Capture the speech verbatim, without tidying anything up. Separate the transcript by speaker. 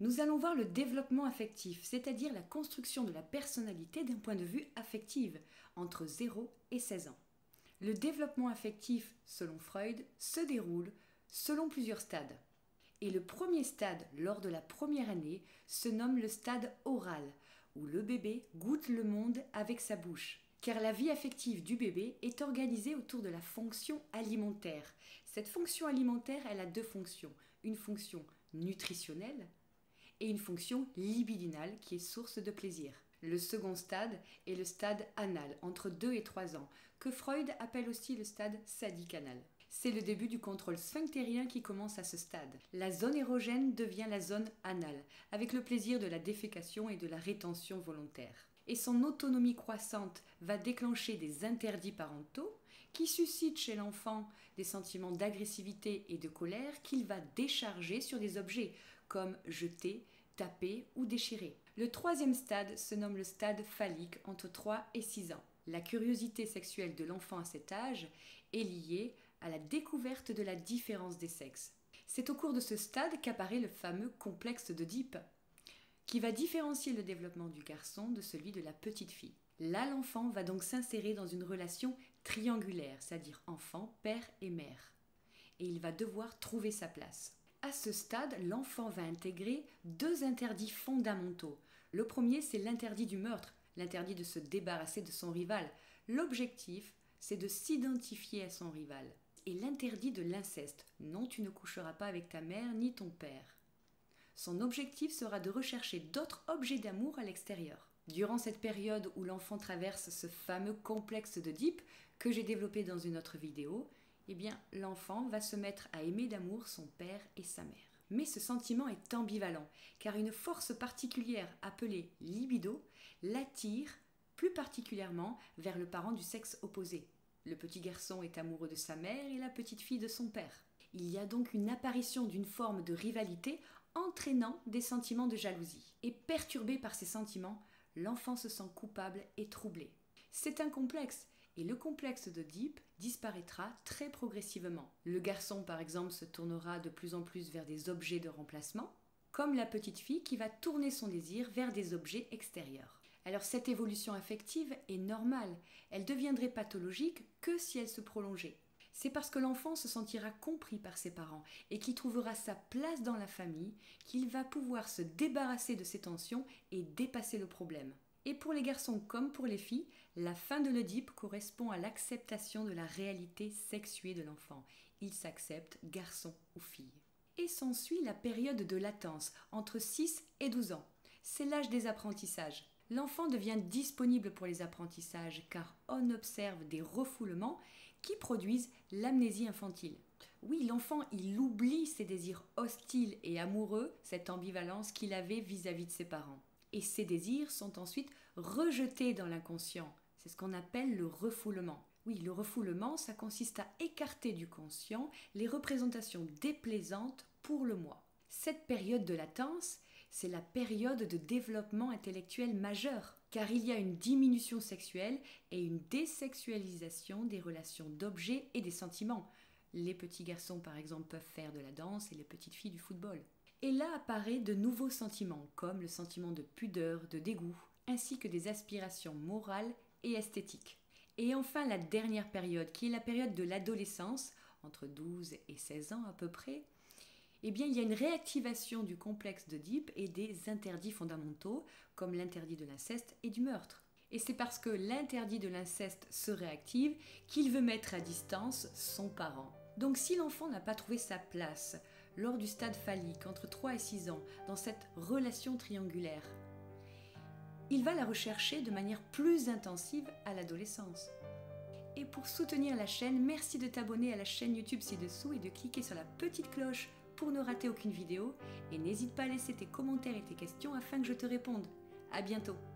Speaker 1: Nous allons voir le développement affectif, c'est-à-dire la construction de la personnalité d'un point de vue affectif, entre zéro et seize ans. Le développement affectif, selon Freud, se déroule selon plusieurs stades. Et le premier stade, lors de la première année, se nomme le stade oral, où le bébé goûte le monde avec sa bouche. Car la vie affective du bébé est organisée autour de la fonction alimentaire. Cette fonction alimentaire, elle a deux fonctions. Une fonction nutritionnelle et une fonction libidinale qui est source de plaisir. Le second stade est le stade anal, entre deux et trois ans, que Freud appelle aussi le stade sadique anal. C'est le début du contrôle sphinctérien qui commence à ce stade. La zone érogène devient la zone anale, avec le plaisir de la défécation et de la rétention volontaire. Et son autonomie croissante va déclencher des interdits parentaux qui suscitent chez l'enfant des sentiments d'agressivité et de colère qu'il va décharger sur des objets comme jeter, taper ou déchirer. Le troisième stade se nomme le stade phallique entre trois et six ans. La curiosité sexuelle de l'enfant à cet âge est liée à la découverte de la différence des sexes. C'est au cours de ce stade qu'apparaît le fameux complexe d'Oedipe, qui va différencier le développement du garçon de celui de la petite fille. Là, l'enfant va donc s'insérer dans une relation triangulaire, c'est-à-dire enfant, père et mère. Et il va devoir trouver sa place. À ce stade, l'enfant va intégrer deux interdits fondamentaux. Le premier, c'est l'interdit du meurtre, l'interdit de se débarrasser de son rival. L'objectif, c'est de s'identifier à son rival. Et l'interdit de l'inceste. Non, tu ne coucheras pas avec ta mère ni ton père. Son objectif sera de rechercher d'autres objets d'amour à l'extérieur. Durant cette période où l'enfant traverse ce fameux complexe d'Oedipe que j'ai développé dans une autre vidéo, eh bien, l'enfant va se mettre à aimer d'amour son père et sa mère. Mais ce sentiment est ambivalent, car une force particulière appelée libido l'attire plus particulièrement vers le parent du sexe opposé. Le petit garçon est amoureux de sa mère et la petite fille de son père. Il y a donc une apparition d'une forme de rivalité entraînant des sentiments de jalousie. Et perturbé par ces sentiments, l'enfant se sent coupable et troublé. C'est un complexe, et le complexe d'Oedipe disparaîtra très progressivement. Le garçon, par exemple, se tournera de plus en plus vers des objets de remplacement, comme la petite fille qui va tourner son désir vers des objets extérieurs. Alors cette évolution affective est normale, elle deviendrait pathologique que si elle se prolongeait. C'est parce que l'enfant se sentira compris par ses parents et qu'il trouvera sa place dans la famille qu'il va pouvoir se débarrasser de ses tensions et dépasser le problème. Et pour les garçons comme pour les filles, la fin de l'Oedipe correspond à l'acceptation de la réalité sexuée de l'enfant. Il s'accepte garçon ou fille. Et s'ensuit la période de latence, entre six et douze ans. C'est l'âge des apprentissages. L'enfant devient disponible pour les apprentissages car on observe des refoulements qui produisent l'amnésie infantile. Oui, l'enfant, il oublie ses désirs hostiles et amoureux, cette ambivalence qu'il avait vis-à-vis de ses parents. Et ces désirs sont ensuite rejetés dans l'inconscient. C'est ce qu'on appelle le refoulement. Oui, le refoulement, ça consiste à écarter du conscient les représentations déplaisantes pour le moi. Cette période de latence, c'est la période de développement intellectuel majeur, car il y a une diminution sexuelle et une désexualisation des relations d'objets et des sentiments. Les petits garçons, par exemple, peuvent faire de la danse et les petites filles du football. Et là apparaît de nouveaux sentiments, comme le sentiment de pudeur, de dégoût, ainsi que des aspirations morales et esthétiques. Et enfin, la dernière période, qui est la période de l'adolescence, entre douze et seize ans à peu près, eh bien, il y a une réactivation du complexe d'Oedipe et des interdits fondamentaux, comme l'interdit de l'inceste et du meurtre. Et c'est parce que l'interdit de l'inceste se réactive qu'il veut mettre à distance son parent. Donc si l'enfant n'a pas trouvé sa place lors du stade phallique entre trois et six ans dans cette relation triangulaire, il va la rechercher de manière plus intensive à l'adolescence. Et pour soutenir la chaîne, merci de t'abonner à la chaîne YouTube ci-dessous et de cliquer sur la petite cloche pour ne rater aucune vidéo. Et n'hésite pas à laisser tes commentaires et tes questions afin que je te réponde. À bientôt!